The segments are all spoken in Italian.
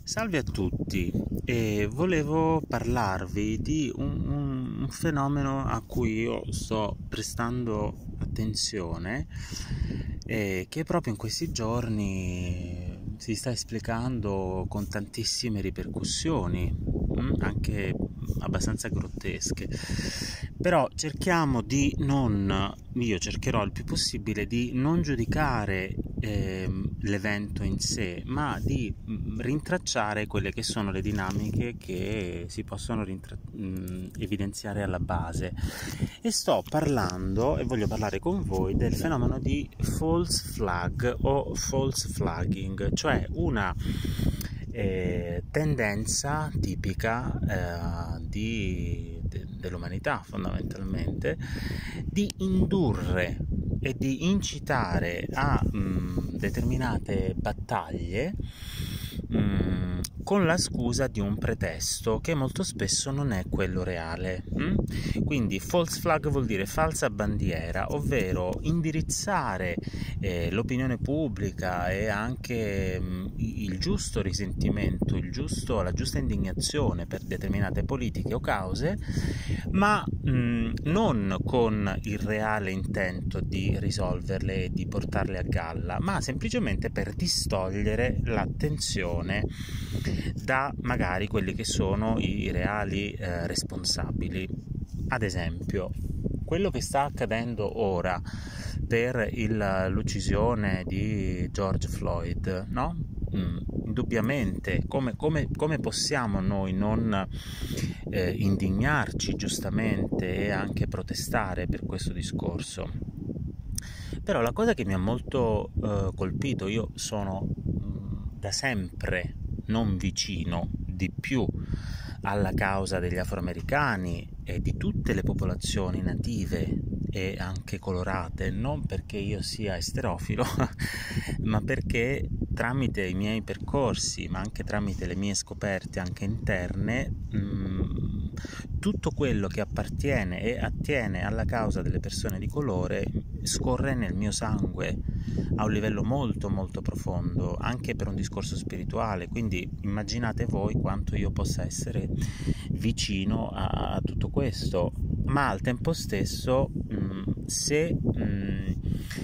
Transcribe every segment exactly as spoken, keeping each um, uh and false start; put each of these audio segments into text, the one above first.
Salve a tutti, e volevo parlarvi di un, un- un fenomeno a cui io sto prestando attenzione e che proprio in questi giorni si sta esplicando con tantissime ripercussioni, mm, anche abbastanza grottesche. Però cerchiamo di non, io cercherò il più possibile di non giudicare ehm, l'evento in sé, ma di mm, rintracciare quelle che sono le dinamiche che si possono rintra- mm, evidenziare alla base. E sto parlando, e voglio parlare con voi, del fenomeno di false flag o false flagging, cioè una eh, tendenza tipica eh, di, de- dell'umanità fondamentalmente di indurre e di incitare a mh, determinate battaglie mh, con la scusa di un pretesto che molto spesso non è quello reale. mh? Quindi false flag vuol dire falsa bandiera, ovvero indirizzare eh, l'opinione pubblica e anche mh, il giusto risentimento, il giusto, la giusta indignazione per determinate politiche o cause, ma mh, non con il reale intento di risolverle e di portarle a galla, ma semplicemente per distogliere l'attenzione da magari quelli che sono i reali eh, responsabili. Ad esempio, quello che sta accadendo ora per il, l'uccisione di George Floyd, no? Mm, indubbiamente, come, come, come possiamo noi non eh, indignarci giustamente e anche protestare per questo discorso? Però la cosa che mi ha molto eh, colpito, io sono mh, da sempre non vicino di più alla causa degli afroamericani e di tutte le popolazioni native e anche colorate, non perché io sia esterofilo, ma perché tramite i miei percorsi, ma anche tramite le mie scoperte anche interne, mh, tutto quello che appartiene e attiene alla causa delle persone di colore scorre nel mio sangue a un livello molto molto profondo, anche per un discorso spirituale. Quindi immaginate voi quanto io possa essere vicino a, a tutto questo, ma al tempo stesso mh, se mh,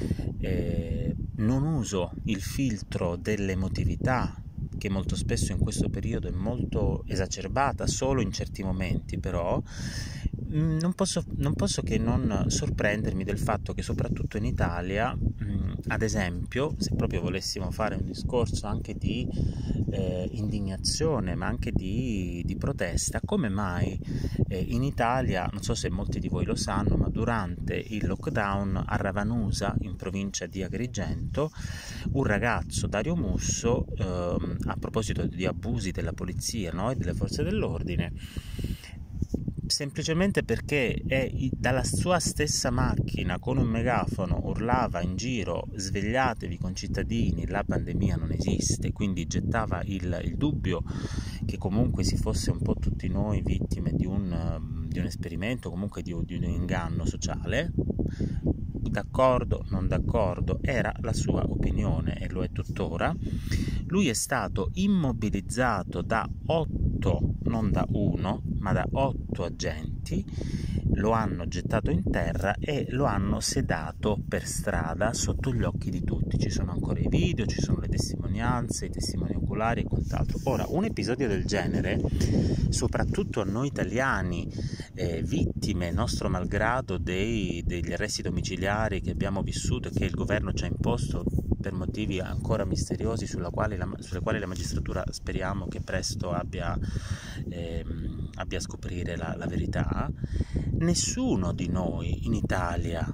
eh, non uso il filtro dell'emotività, che molto spesso in questo periodo è molto esacerbata, solo in certi momenti però, non posso, non posso che non sorprendermi del fatto che soprattutto in Italia, ad esempio, se proprio volessimo fare un discorso anche di eh, indignazione, ma anche di, di protesta, come mai eh, in Italia, non so se molti di voi lo sanno, ma durante il lockdown a Ravanusa, in provincia di Agrigento, un ragazzo, Dario Musso, ehm, a proposito di abusi della polizia, no, e delle forze dell'ordine, semplicemente perché è dalla sua stessa macchina con un megafono urlava in giro: svegliatevi concittadini, la pandemia non esiste, quindi gettava il, il dubbio che comunque si fosse un po' tutti noi vittime di un, di un esperimento, comunque di, di un inganno sociale. D'accordo, non d'accordo, era la sua opinione e lo è tuttora. Lui è stato immobilizzato da otto, non da uno, ma da otto agenti, lo hanno gettato in terra e lo hanno sedato per strada sotto gli occhi di tutti. Ci sono ancora i video, ci sono le testimonianze, i testimoni oculari e quant'altro. Ora, un episodio del genere, soprattutto a noi italiani, eh, vittime, nostro malgrado, dei, degli arresti domiciliari che abbiamo vissuto e che il governo ci ha imposto per motivi ancora misteriosi sulla quale la, sulle quali la magistratura speriamo che presto abbia, ehm, abbia a scoprire la, la verità, nessuno di noi in Italia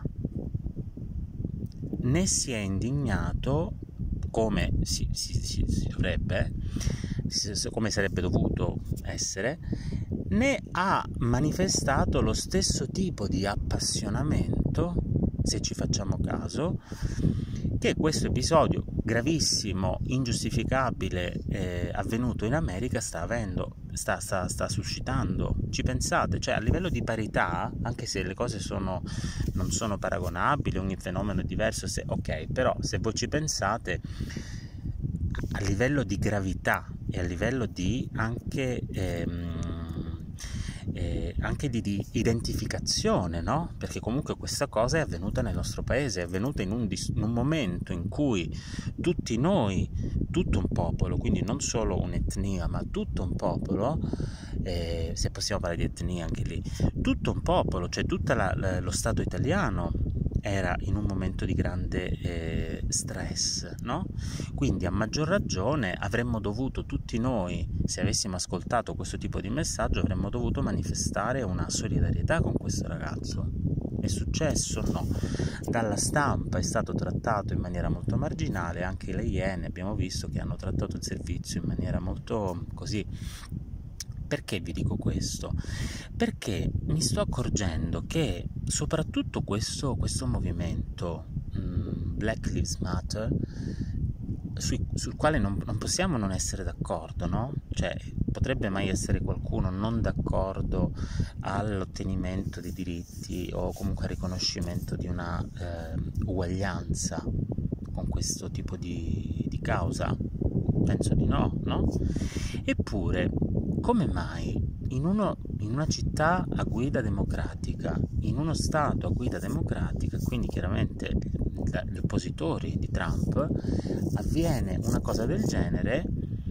né si è indignato come si, si, si, si dovrebbe, come sarebbe dovuto essere, né ha manifestato lo stesso tipo di appassionamento, se ci facciamo caso, che questo episodio gravissimo, ingiustificabile, eh, avvenuto in America sta avendo, sta, sta, sta suscitando. Ci pensate? Cioè, a livello di parità, anche se le cose sono, non sono paragonabili, ogni fenomeno è diverso, se, ok, però se voi ci pensate, a livello di gravità e a livello di anche, ehm, eh, anche di, di identificazione, no? Perché comunque questa cosa è avvenuta nel nostro paese, è avvenuta in un, in un momento in cui tutti noi, tutto un popolo, quindi non solo un'etnia, ma tutto un popolo, eh, se possiamo parlare di etnia anche lì, tutto un popolo, cioè tutto lo Stato italiano era in un momento di grande eh, stress, no? Quindi a maggior ragione avremmo dovuto tutti noi, se avessimo ascoltato questo tipo di messaggio, avremmo dovuto manifestare una solidarietà con questo ragazzo. È successo? No. Dalla stampa è stato trattato in maniera molto marginale, anche le Iene abbiamo visto che hanno trattato il servizio in maniera molto così. Perché vi dico questo? Perché mi sto accorgendo che soprattutto questo, questo movimento mh, Black Lives Matter, sui, sul quale non, non possiamo non essere d'accordo, no? Cioè, potrebbe mai essere qualcuno non d'accordo all'ottenimento di diritti o comunque al riconoscimento di una eh, uguaglianza con questo tipo di, di causa? Penso di no, no? Eppure, come mai in, uno, in una città a guida democratica, in uno Stato a guida democratica, quindi chiaramente gli oppositori di Trump, avviene una cosa del genere,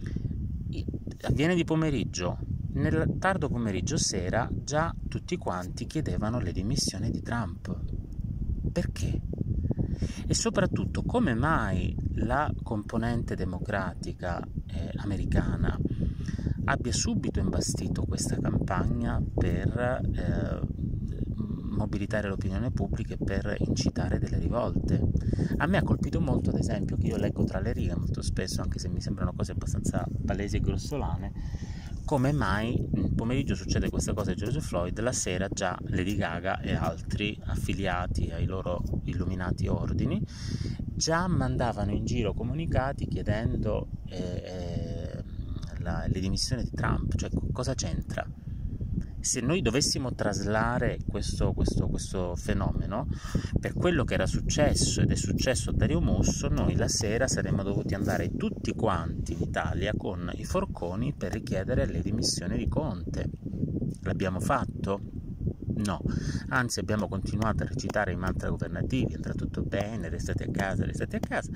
avviene di pomeriggio, nel tardo pomeriggio sera già tutti quanti chiedevano le dimissioni di Trump. Perché? E soprattutto come mai la componente democratica eh, americana abbia subito imbastito questa campagna per eh, mobilitare l'opinione pubblica e per incitare delle rivolte. A me ha colpito molto, ad esempio, che io leggo tra le righe molto spesso, anche se mi sembrano cose abbastanza palesi e grossolane, come mai nel pomeriggio succede questa cosa di George Floyd, la sera già Lady Gaga e altri affiliati ai loro illuminati ordini già mandavano in giro comunicati chiedendo eh, eh, la, le dimissioni di Trump. Cioè, cosa c'entra? Se noi dovessimo traslare questo, questo, questo fenomeno per quello che era successo ed è successo a Dario Musso, noi la sera saremmo dovuti andare tutti quanti in Italia con i forconi per richiedere le dimissioni di Conte. L'abbiamo fatto? No, anzi abbiamo continuato a recitare i mantra governativi, andrà tutto bene, restate a casa, restate a casa.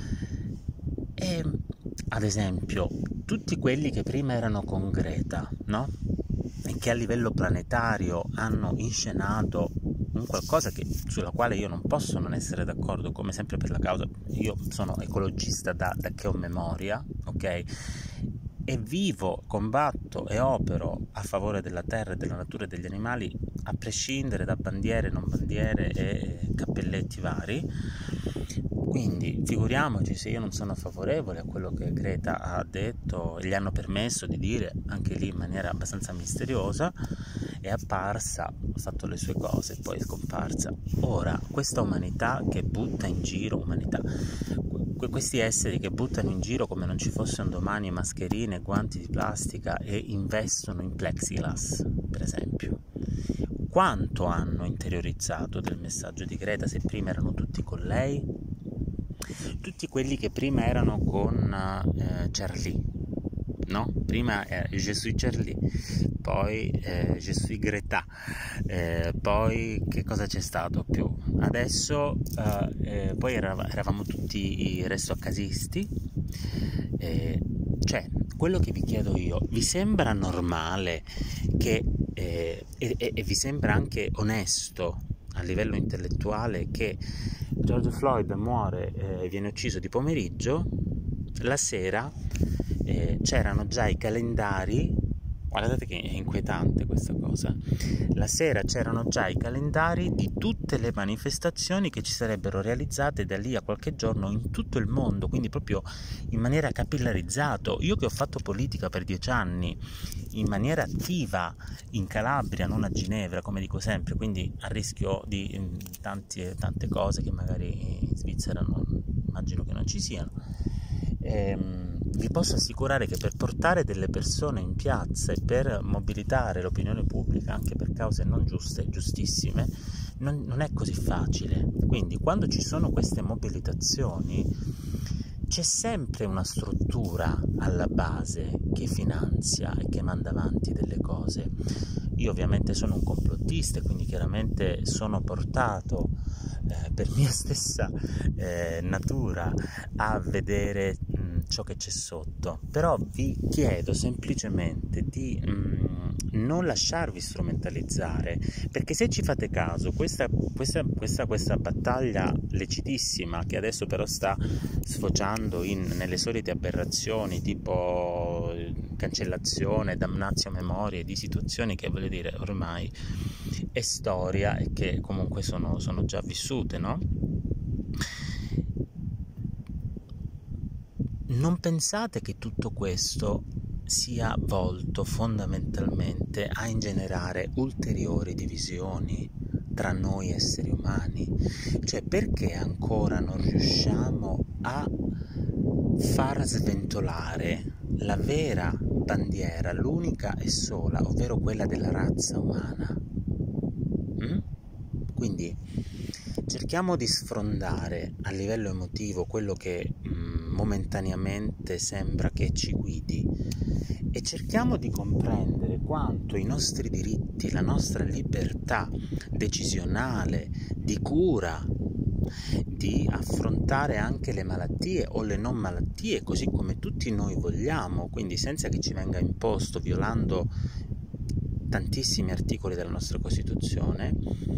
E ad esempio tutti quelli che prima erano con Greta, no? E che a livello planetario hanno inscenato un qualcosa che, sulla quale io non posso non essere d'accordo, come sempre per la causa. Io sono ecologista da, da che ho memoria, ok? E vivo, combatto e opero a favore della terra e della natura e degli animali, a prescindere da bandiere, non bandiere e cappelletti vari. Quindi figuriamoci se io non sono favorevole a quello che Greta ha detto e gli hanno permesso di dire, anche lì in maniera abbastanza misteriosa. È apparsa, ha fatto le sue cose e poi è scomparsa. Ora, questa umanità che butta in giro, umanità, questi esseri che buttano in giro come non ci fossero domani mascherine, guanti di plastica e investono in plexiglass, per esempio, quanto hanno interiorizzato del messaggio di Greta se prima erano tutti con lei? Tutti quelli che prima erano con eh, Charlie, no? Prima era Je suis Charlie, poi eh, Je suis Greta, eh, poi che cosa c'è stato più? Adesso eh, eh, poi erav- eravamo tutti i restoaccasisti. Eh, cioè, quello che vi chiedo io, vi sembra normale che eh, e, e, e vi sembra anche onesto a livello intellettuale che George Floyd muore e eh, viene ucciso di pomeriggio, la sera eh, c'erano già i calendari, guardate che è inquietante questa cosa, la sera c'erano già i calendari di tutte le manifestazioni che ci sarebbero realizzate da lì a qualche giorno in tutto il mondo, quindi proprio in maniera capillarizzato. Io che ho fatto politica per dieci anni in maniera attiva in Calabria, non a Ginevra come dico sempre, quindi a rischio di tanti, tante cose che magari in Svizzera non, immagino che non ci siano. Ehm, vi posso assicurare che per portare delle persone in piazza e per mobilitare l'opinione pubblica anche per cause non giuste, giustissime, non, non è così facile. Quindi quando ci sono queste mobilitazioni c'è sempre una struttura alla base che finanzia e che manda avanti delle cose. Io ovviamente sono un complottista e quindi chiaramente sono portato eh, per mia stessa eh, natura a vedere mh, ciò che c'è sotto, però vi chiedo semplicemente di mh, non lasciarvi strumentalizzare, perché se ci fate caso questa, questa, questa, questa battaglia lecitissima, che adesso però sta sfociando in, nelle solite aberrazioni tipo cancellazione, damnatio memoria di situazioni che, voglio dire, ormai è storia e che comunque sono, sono già vissute, no? Non pensate che tutto questo sia volto fondamentalmente a ingenerare ulteriori divisioni tra noi esseri umani? Cioè, perché ancora non riusciamo a far sventolare la vera bandiera, l'unica e sola, ovvero quella della razza umana? Mm? Quindi cerchiamo di sfrondare a livello emotivo quello che mm, momentaneamente sembra che ci guidi e cerchiamo di comprendere quanto i nostri diritti, la nostra libertà decisionale, di cura, di affrontare anche le malattie o le non malattie così come tutti noi vogliamo, quindi senza che ci venga imposto, violando tantissimi articoli della nostra Costituzione,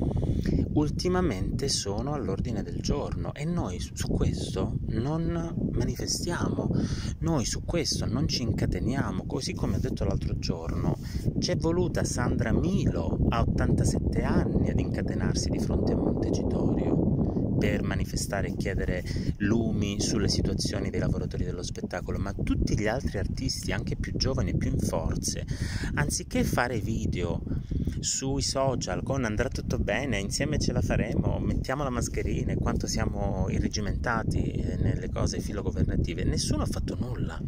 ultimamente sono all'ordine del giorno e noi su questo non manifestiamo, noi su questo non ci incateniamo, così come ho detto l'altro giorno, c'è voluta Sandra Milo a ottantasette anni ad incatenarsi di fronte a Montecitorio per manifestare e chiedere lumi sulle situazioni dei lavoratori dello spettacolo, ma tutti gli altri artisti, anche più giovani e più in forze, anziché fare video sui social con andrà tutto bene, insieme ce la faremo, mettiamo la mascherina e quanto siamo irregimentati nelle cose filogovernative, nessuno ha fatto nulla.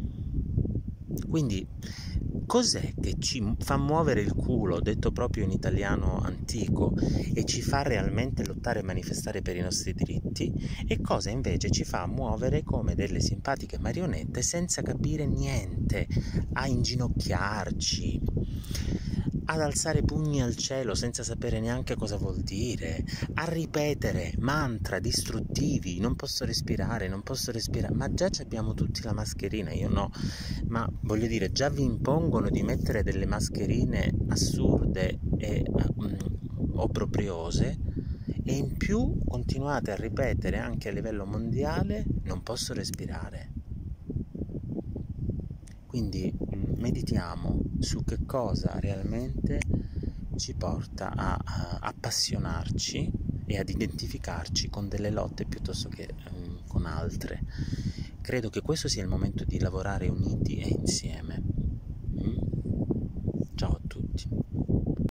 Quindi cos'è che ci fa muovere il culo, detto proprio in italiano antico, e ci fa realmente lottare e manifestare per i nostri diritti, e cosa invece ci fa muovere come delle simpatiche marionette senza capire niente, a inginocchiarci, ad alzare pugni al cielo senza sapere neanche cosa vuol dire, a ripetere mantra distruttivi, non posso respirare, non posso respirare, ma già abbiamo tutti la mascherina, io no, ma voglio dire, già vi impongono di mettere delle mascherine assurde e um, obbrobriose, e in più continuate a ripetere anche a livello mondiale non posso respirare. Quindi meditiamo su che cosa realmente ci porta a, a appassionarci e ad identificarci con delle lotte piuttosto che um, con altre. Credo che questo sia il momento di lavorare uniti e insieme.